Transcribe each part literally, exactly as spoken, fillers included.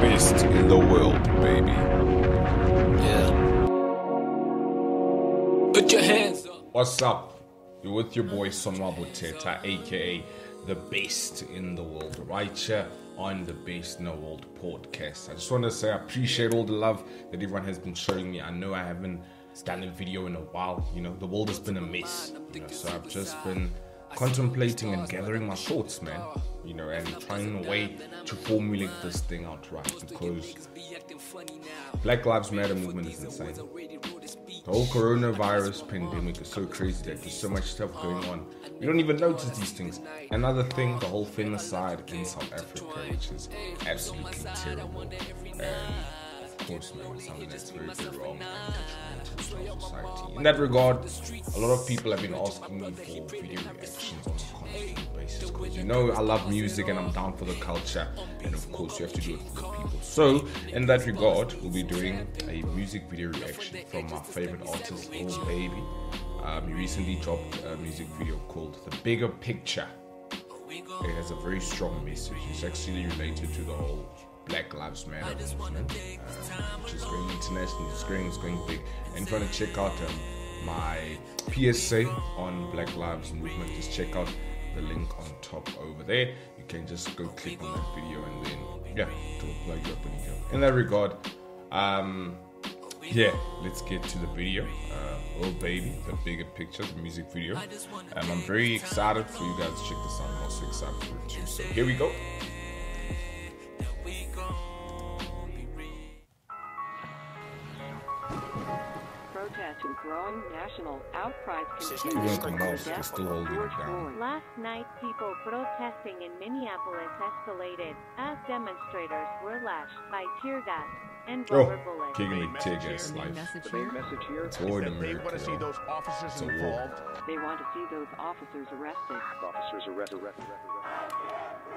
best in the world, baby. Yeah. Put your hands up. What's up? You're with your boy Sonwabo Teta, aka the best in the world, right here on the Best in the World podcast. I just want to say I appreciate all the love that everyone has been showing me. I know I haven't done a video in a while. You know, the world has been a mess. You know, so I've just been contemplating and gathering my thoughts, man. You know, and trying a way to formulate this thing out right, because Black Lives Matter movement is insane. The whole coronavirus pandemic is so crazy that there's so much stuff going on. We don't even notice these things. Another thing, the whole femicide in South Africa, which is absolutely terrible. And of course, man, something that's very, very wrong and detrimental to our society. In that regard, a lot of people have been asking me for video reactions on a constant basis, because you know I love music and I'm down for the culture, and of course you have to do it for the people. So in that regard, we'll be doing a music video reaction from my favorite artist, Lil Baby. Um, he recently dropped a music video called The Bigger Picture. It has a very strong message. It's actually related to the whole Black Lives Matter movement, um, which is going international, it's going, it's going big. And if you want to check out um, my P S A on Black Lives Movement, just check out the link on top over there. You can just go click on that video and then, yeah, it will plug you up in here. In that regard, um, yeah, let's get to the video. Uh, Lil Baby, The Bigger Picture, the music video. Um, I'm very excited for you guys to check this out. I'm also excited for it too. So here we go. Protest and growing national outcries Even continue the for the mouse death is still of holding it George down. Floyd. Last night, people protesting in Minneapolis escalated as demonstrators were lashed by tear gas and Oh, rubber bullets. kicking the tear gas life. The main message here It's war in is that they America. want to see those officers It's a war. involved. They want to see those officers arrested. Officers arrested. arrested, arrested.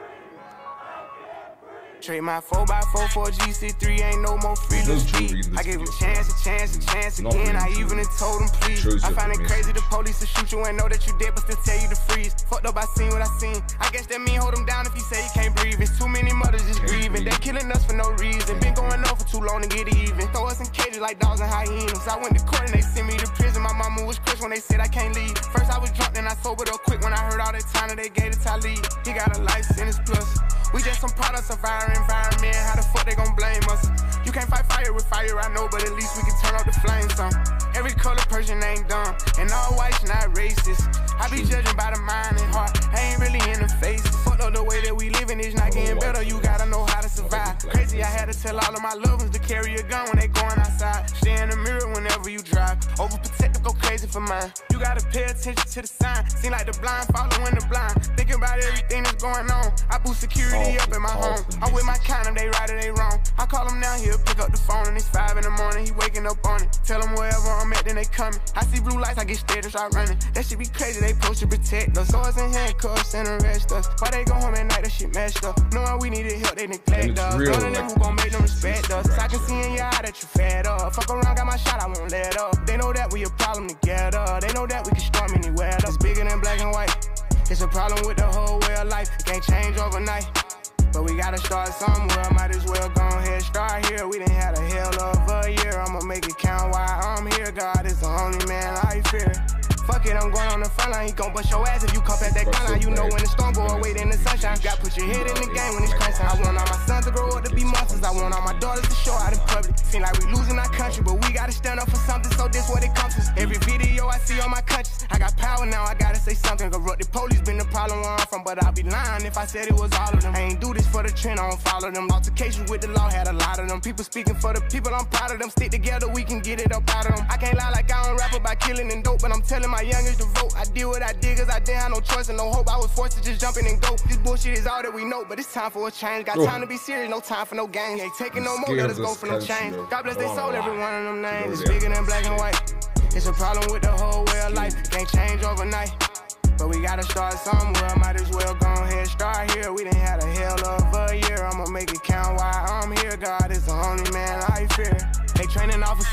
Trade my four by four for G C three, ain't no more freedom No street. jewelry in this I gave him video. chance, a chance, a chance Not again. I really even jewelry. told him please. Shows you I find the it crazy the message. police to shoot you and know that you dead, but still tell you to freeze. Fucked up, I seen what I seen. I guess that mean hold him down if he say he can't breathe. It's too many mothers just Can't grieving. breathe. They killing us for no reason. Been going on for too long to get even. Throw us in cages like dogs and hyenas. I went to court and they sent me to prison. My mama was crushed when they said I can't leave. First I was drunk, then I sobered up quick when I heard all that time that they gave to Talib. He got a life sentence plus. We just some products of our environment. How the fuck they gon' blame us? You can't fight fire with fire, I know, but at least we can turn off the flames some. Every color person ain't dumb, and all whites not racist. I be judging by the mind and heart, I ain't really in the faces. Fuck up the way that we living is not getting better, you gotta know how to survive. Crazy, I had to tell all of my loved ones to carry a gun when they going outside. Stay in the mirror whenever you drive. Overprotective, go crazy for mine. You gotta pay attention to the sign. Seem like the blind following the blind. Thinking about everything that's going on. I boost security up in my home. I'm with my kind of, they right or they wrong. I call him now, he'll pick up the phone and it's five in the morning. He waking up on it. Tell him wherever I'm at, then they coming. I see blue lights, I get scared and start running. That shit be crazy, they supposed to protect us. Swords and handcuffs and arrest us. Why they go home at night, that shit messed up. Knowing we needed help, they neglect us. real, None of them like, who gon' make them respect us. right, I can see in your eye that you fed up. Fuck around, got my shot, I won't let up. They know that we a problem together. They know that we can storm anywhere. It's bigger than black and white. It's a problem with the whole way of life. It can't change overnight. But we gotta start somewhere, might as well go ahead, start here. We done had a hell of a year, I'ma make it count while I'm here. God is the only man I fear. Fuck it, I'm going on the front line. He gon' bust your ass if you come past that gun line. You know when the storm go away, then the sunshine. Got put your head in the game when it's crunch time. I want all my sons to grow up to be monsters. I want all my daughters to show out in public. Seem like we losing our country, but we gotta stand up for something, so this what it comes to. Every video I see on my conscience, I got power now, I gotta say something. Corrupted police been the problem where I'm from, but I'll be lying if I said it was all of them. I ain't do this for the trend, I don't follow them. Altercations with the law had a lot of them. People speaking for the people, I'm proud of them. Stick together, we can get it up out of them. I can't lie like I don't rap about killing and dope, but I'm telling my youngest to vote. I did what I did cause I didn't have no choice and no hope. I was forced to just jump in and go. This bullshit is all that we know, but it's time for a change. Got Ooh. time to be serious, no time for no games. Ain't taking no I'm more, scared let of us go this for no country, change. though. God bless I they wanna soul, every lie. one of them names. Go It's there. bigger than black and white. It's a problem with the whole way of life. It can't change overnight. But we gotta start somewhere, might as well go ahead, start here. We done had a hell of a year, I'ma make it count while I'm here. God is the only man I fear. They training officers to kill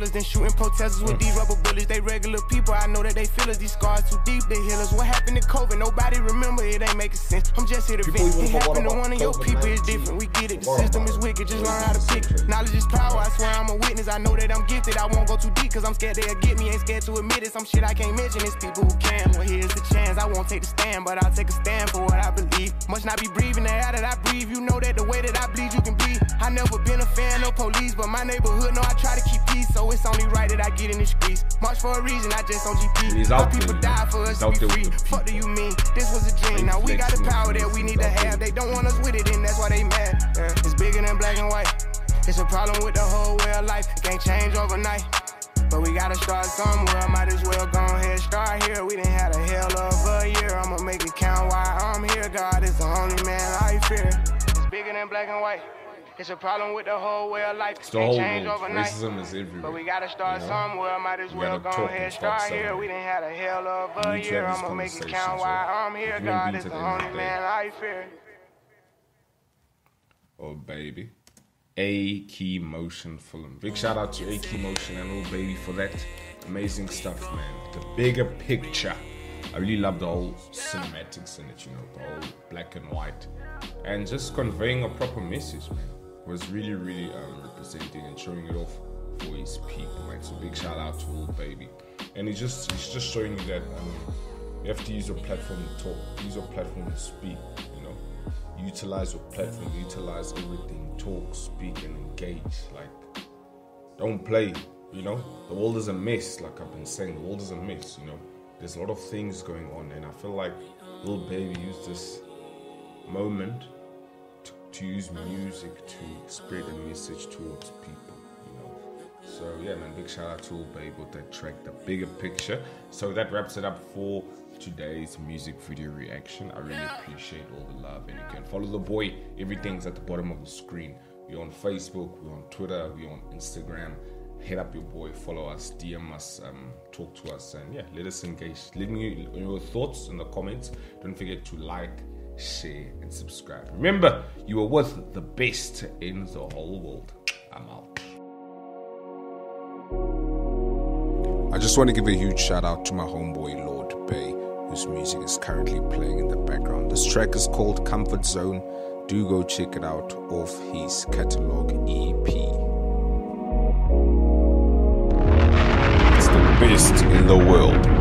killers, then shooting protesters with these rubber bullets. They regular people, I know that they feel us. These scars too deep, they heal us. What happened to COVID? Nobody remember, it ain't making sense. I'm just here to People vent. even It forgot happened to about one of your COVID people, it's nineteen. different. We get it, the Forgot system about is it. wicked, just Yeah, learn how to pick it. Knowledge is power, I swear I'm a witness. I know that I'm gifted, I won't go too deep, cause I'm scared they'll get me. Ain't scared to admit it, some shit I can't mention. It's people who can. Well, here's the chance, I won't take the stand, but I'll take a stand for what I believe. Must not be breathing the air that I breathe. You know that the way that I bleed, you can bleed. I never been a fan of police, but my neighborhood know I try to keep peace, so it's only right that I get in the streets. March for a reason, I just on G P. He's My out people there, die man. for us He's to out be there with free. the people. Fuck do you mean? This was a dream. Now we got the power that we need to have. They don't want us with it, and that's why they mad. Yeah. It's bigger than black and white. It's a problem with the whole way of life. It can't change overnight. But we gotta start somewhere. Might as well go ahead, start here. We done had a hell of a year. I'ma make it count while I'm here. God is the only man I fear. It's bigger than black and white. It's a problem with the whole way of life. It's It the can't whole change world. overnight. Racism is everywhere. But we gotta start you know? somewhere. Might as We well gotta go talk ahead, and start start here. somewhere. We done had a hell of We a need to year. have these I'ma make it conversations, count while yeah. I'm here. Human God beings is at the the end of only the man day. I fear. Oh baby, A Key Motion Film. Big shout out to A Key Motion and Oh Baby for that amazing stuff, man. The bigger picture. I really love the whole cinematics in it, you know, the whole black and white, and just conveying a proper message, man. Was really, really um, representing and showing it off for his people, man. So big shout out to Oh Baby, and he's just he's just showing you that um, you have to use your platform to talk, use your platform to speak, you know. Utilize your platform, utilize everything, talk, speak, and engage. Like, don't play, you know. The world is a mess, like I've been saying. The world is a mess, you know. There's a lot of things going on, and I feel like Lil Baby used this moment to, to use music to spread a message towards people, you know. So yeah, man, big shout out to Lil Baby with that track, The Bigger Picture. So that wraps it up for today's music video reaction. I really appreciate all the love, and you can follow the boy. Everything's at the bottom of the screen. We're on Facebook, we're on Twitter, we're on Instagram. Hit up your boy, follow us, D M us, um, talk to us, and yeah, let us engage. Leave me your thoughts in the comments. Don't forget to like, share, and subscribe. Remember, you are with the best in the whole world. I'm out. I just want to give a huge shout out to my homeboy Lord Bay, whose music is currently playing in the background. This track is called Comfort Zone. Do go check it out off his catalog E P. It's the best in the world.